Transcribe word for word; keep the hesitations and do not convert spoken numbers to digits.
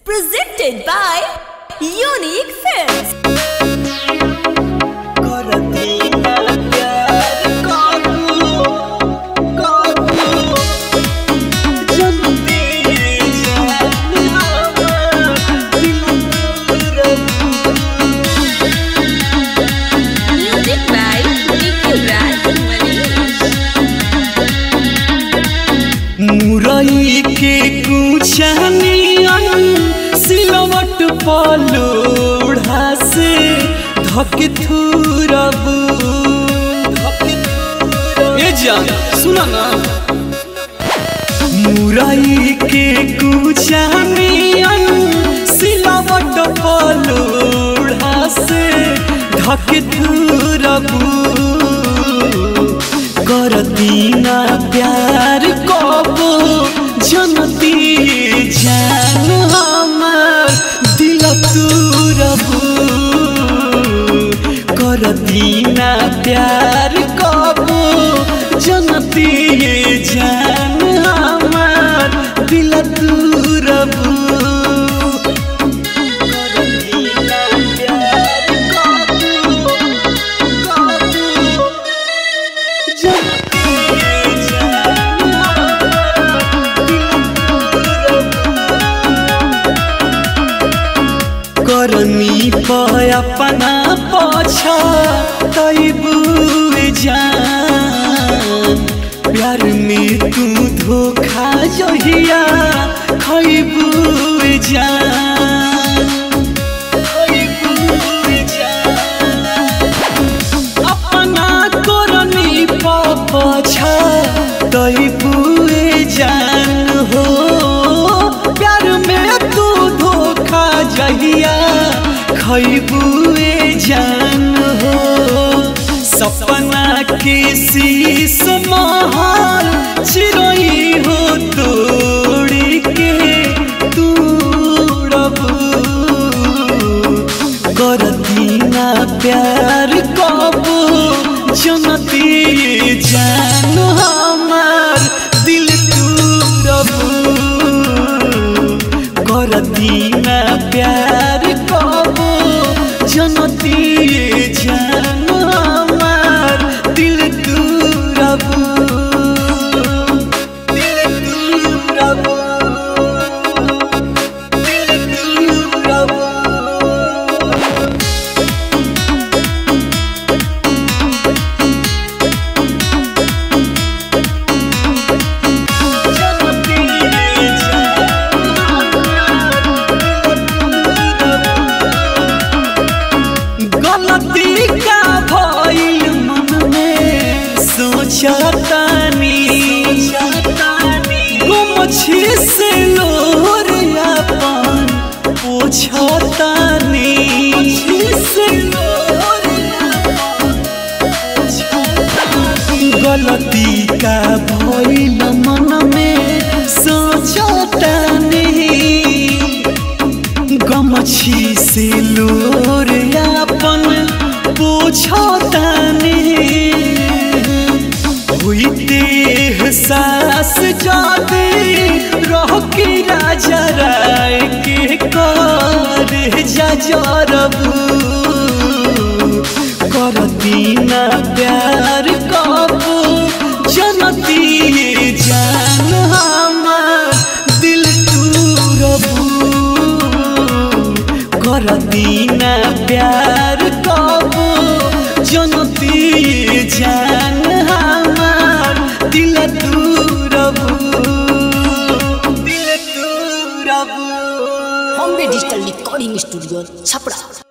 Presented by Unique Films. मुरई के कुछनियन सिलवट पलोढ़ा से धक थुरबू ए जान सुना ना। मुरई के कुछनियन सिलवट पलोढ़ा से धक थुरबू करतीना प्यार कबो जनती जान हमार दिल तुरबू करतीना प्यार कबो जनती जान हमार दिल तुरबू करनी पे अपना पछा तैबू जान प्यार में तू धोखा जहिया खैबू जान अपना करनी पे पछा तैबू जान हो प्यार में तू धोखा जहिया खैबुए जान हो सपना के शीश महल चिरई हो तोड़ी के तूरबू करतीना प्यार कबो जनती जान हमार दिल तूरबू करतीना प्यार कबो जनती जान हमार दिल तुरबू दिल तुरबू दिल तुरबू गलती का भइल मन में सोचतानी गुमछी से लोर अपन पोछतानी गलती का भइल मन में सोचतानी गमछी से लोर अपन पोछतानी हुईते एहसास जादे रह के राजा राय के कर जा जरबू करतीना प्यार कबो जनती जान हमार दिल तुरबू करतीना प्यार कबो जनती जान हमार दिल तुरबू दिल तुरबू। Bombay Digital Recording Studio, Chapra.